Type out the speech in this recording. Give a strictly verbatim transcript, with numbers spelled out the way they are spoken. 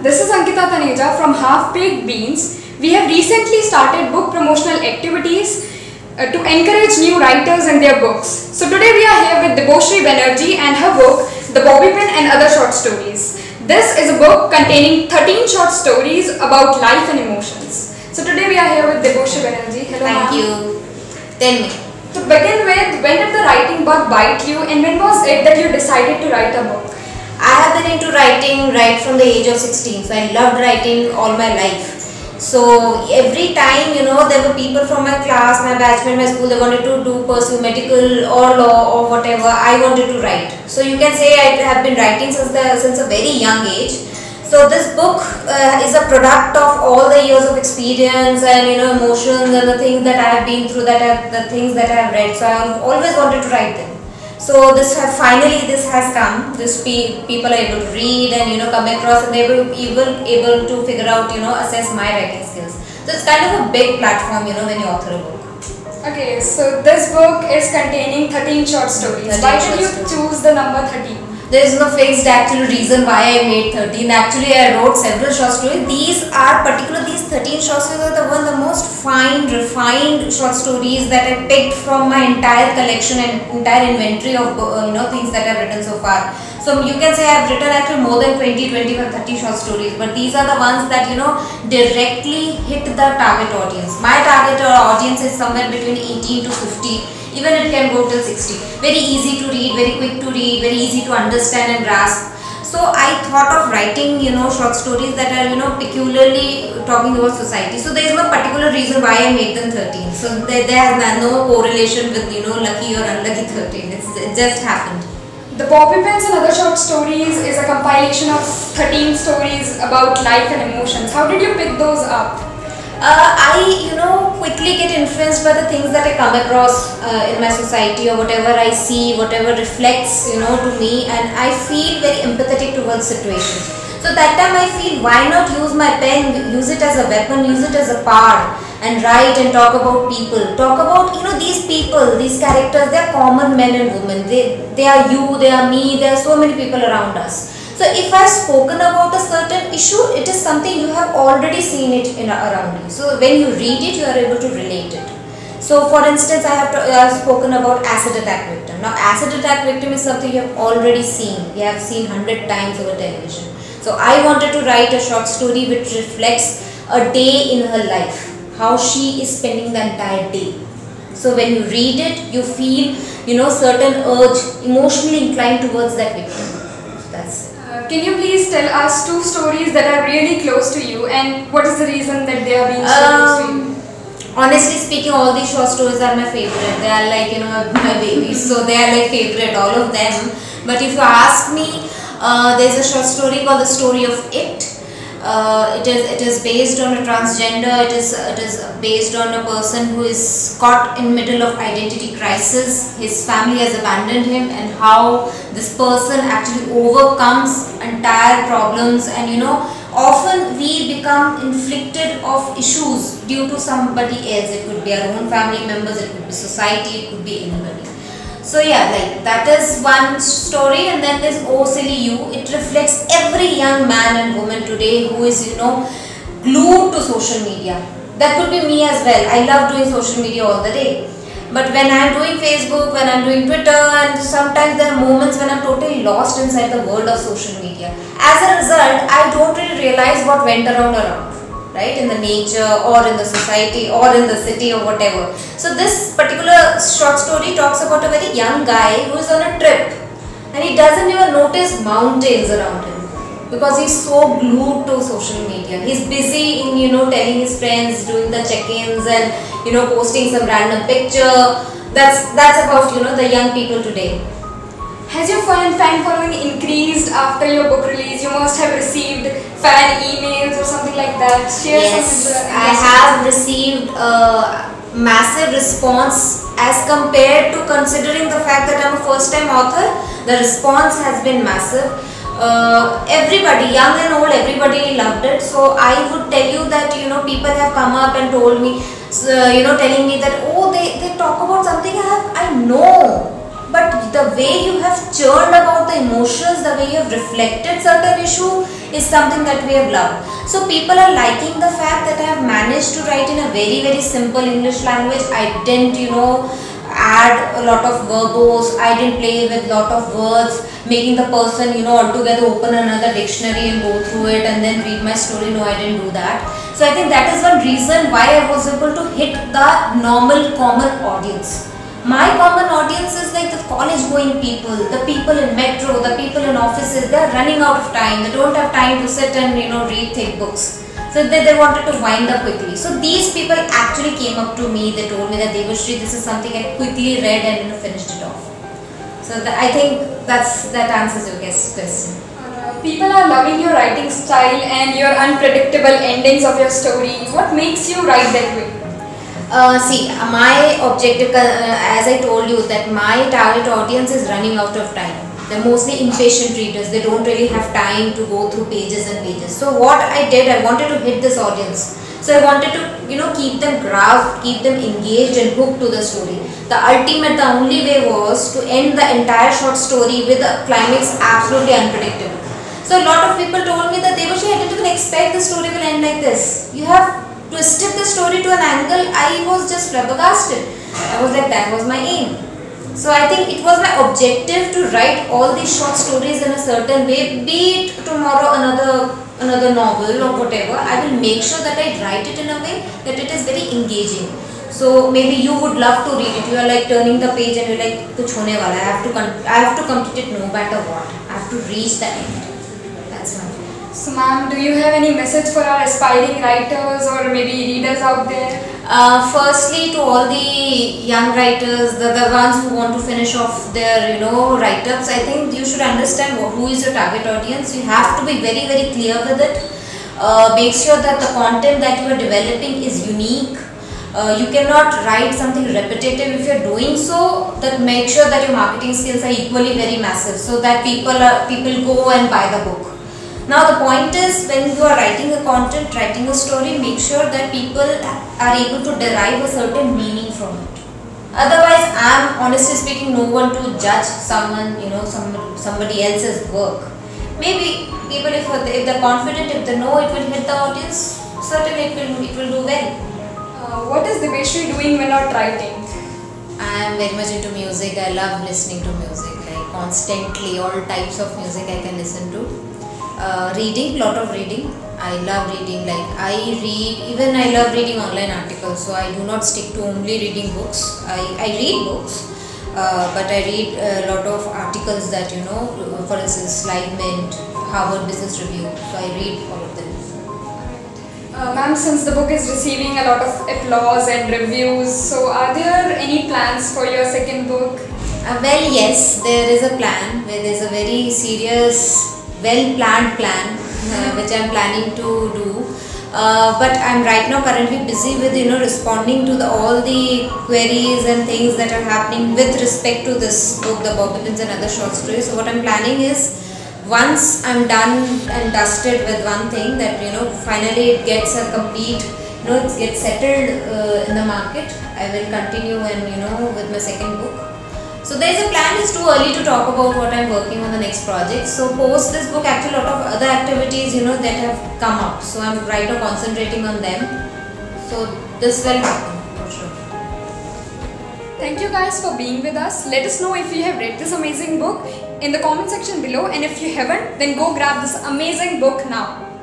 This is Ankita Taneja from Half-Baked Beans. We have recently started book promotional activities uh, to encourage new writers and their books. So today we are here with Debashri Banerjee and her book, The Bobby Pin and Other Short Stories. This is a book containing thirteen short stories about life and emotions. So today we are here with Debashri Banerjee. Hello. Thank you. Tell me. To begin with, when did the writing bug bite you and when was it that you decided to write a book? I have been into writing right from the age of sixteen. So I loved writing all my life. So every time, you know, there were people from my class, my batchmate, my school, they wanted to do pursue medical or law or whatever. I wanted to write. So you can say I have been writing since the since a very young age. So this book uh, is a product of all the years of experience and, you know, emotions and the things that I have been through, that I, the things that I have read. So I have always wanted to write them. So this have, finally this has come. This pe people are able to read and, you know, come across, and they will even able to figure out, you know, assess my writing skills. So it's kind of a big platform, you know, when you author a book. Okay, so this book is containing thirteen short stories. thirteen Why did you stories. choose the number thirteen? There is no fixed actual reason why I made thirteen. Actually, I wrote several short stories. These are particular, these thirteen short stories are the one the most fine, refined short stories that I picked from my entire collection and entire inventory of uh, you know things that I've written so far. So you can say I've written actually more than twenty, twenty-five, thirty short stories, but these are the ones that, you know, directly hit the target audience. My target audience is somewhere between eighteen to fifty. Even it can go till sixty. Very easy to read, very quick to read, very easy to understand and grasp. So I thought of writing, you know, short stories that are, you know, peculiarly talking about society. So there is no particular reason why I made them thirteen. So there, there has no correlation with, you know, lucky or unlucky thirteen. It's, it just happened. The Bobby Pins and Other Short Stories is a compilation of thirteen stories about life and emotions. How did you pick those up? Uh, I, you know, quickly get influenced by the things that I come across uh, in my society, or whatever I see, whatever reflects, you know, to me, and I feel very empathetic towards situations. So that time I feel, why not use my pen, use it as a weapon, use it as a power, and write and talk about people, talk about, you know, these people, these characters, they are common men and women, they, they are you, they are me, there are so many people around us. So if I have spoken about a certain issue, it is something you have already seen it in, around you. So when you read it, you are able to relate it. So for instance, I have, to, I have spoken about acid attack victim. Now acid attack victim is something you have already seen. You have seen hundred times over television. So I wanted to write a short story which reflects a day in her life, how she is spending the entire day. So when you read it, you feel, you know, certain urge, emotionally inclined towards that victim. That's it. Uh, can you please tell us two stories that are really close to you and what is the reason that they are being so um, close to you? Honestly speaking, all these short stories are my favorite. They are like, you know, my babies. So they are like favorite, all of them. But if you ask me, uh, there is a short story called The Story of It. Uh, it is it is based on a transgender. It is it is based on a person who is caught in middle of identity crisis. His family has abandoned him, and how this person actually overcomes entire problems. And, you know, often we become inflicted of issues due to somebody else. It could be our own family members, it could be society, it could be anybody. So yeah, like that is one story. And then there's Oh Silly You. It reflects every young man and woman today who is, you know, glued to social media. That could be me as well. I love doing social media all the day. But when I'm doing Facebook, when I'm doing Twitter, and sometimes there are moments when I'm totally lost inside the world of social media. As a result, I don't really realize what went around around. Right, in the nature or in the society or in the city or whatever. So this particular short story talks about a very young guy who is on a trip, and he doesn't even notice mountains around him because he's so glued to social media. He's busy in, you know, telling his friends, doing the check-ins, and, you know, posting some random picture. That's that's about, you know, the young people today. Has your fan, fan following increased after your book release? You must have received fan emails or something like that. Share Yes, some I have received a massive response as compared to considering the fact that I'm a first time author. The response has been massive. Uh, everybody, young and old, everybody loved it. So I would tell you that, you know, people have come up and told me, uh, you know, telling me that, oh, they, they talk about something I have, I know. But the way you have churned about the emotions, the way you have reflected certain issue, is something that we have loved. So people are liking the fact that I have managed to write in a very very simple English language. I didn't, you know, add a lot of verbose, I didn't play with lot of words, making the person, you know, altogether open another dictionary and go through it and then read my story. No, I didn't do that. So I think that is one reason why I was able to hit the normal common audience. My common audience is like the college going people, the people in metro, the people in offices. They are running out of time, they don't have time to sit and, you know, read thick books. So they, they wanted to wind up quickly. So these people actually came up to me, they told me that Debashri, this is something I quickly read and, you know, finished it off. So the, I think that's that answers your guest question. Uh, people are loving your writing style and your unpredictable endings of your story. What makes you write that way? Uh, see, my objective, uh, as I told you, that my target audience is running out of time. They're mostly impatient readers. They don't really have time to go through pages and pages. So what I did, I wanted to hit this audience. So I wanted to, you know, keep them grasped, keep them engaged and hooked to the story. The ultimate, the only way was to end the entire short story with a climax absolutely unpredictable. So a lot of people told me that Debashri, I didn't even expect the story will end like this. You have twisted the story to an angle. I was just flabbergasted. I was like, that was my aim. So I think it was my objective to write all these short stories in a certain way, be it tomorrow another another novel or whatever. I will make sure that I write it in a way that it is very engaging. So maybe you would love to read it. You are like turning the page and you're like, kuch hone wala. I have to I have to complete it no matter what. I have to reach the end. That's my goal. So ma'am, do you have any message for our aspiring writers or maybe readers out there? Uh, firstly, to all the young writers, the, the ones who want to finish off their, you know, write-ups, I think you should understand who is your target audience. You have to be very very clear with it. Uh, make sure that the content that you are developing is unique. Uh, you cannot write something repetitive. If you are doing so, that make sure that your marketing skills are equally very massive, so that people are people go and buy the book. Now the point is, when you are writing a content, writing a story, make sure that people are able to derive a certain meaning from it. Otherwise, I am honestly speaking no one to judge someone, you know, some, somebody else's work. Maybe people, if, if they are confident, if they know it will hit the audience, certainly it will, it will do well. Uh, what is Debashri doing when not writing? I am very much into music. I love listening to music, like constantly, all types of music I can listen to. Uh, reading, lot of reading. I love reading, like I read, even I love reading online articles, so I do not stick to only reading books. I, I read books, uh, but I read a lot of articles that, you know, for instance, Live Mint, Harvard Business Review, so I read all of them. Uh, Ma'am, since the book is receiving a lot of applause and reviews, so are there any plans for your second book? Uh, well, yes, there is a plan, where there is a very serious, well planned plan uh, which I am planning to do, uh, but I am right now currently busy with, you know, responding to the, all the queries and things that are happening with respect to this book, the Bobby Pins and other short stories. So what I am planning is, once I am done and dusted with one thing, that, you know, finally it gets a complete, you know, it gets settled uh, in the market, I will continue and, you know, with my second book. So there is a plan. It's too early to talk about what I am working on the next project. So post this book, actually a lot of other activities, you know, that have come up. So I am right now concentrating on them. So this will happen for sure. Thank you guys for being with us. Let us know if you have read this amazing book in the comment section below, and if you haven't, then go grab this amazing book now.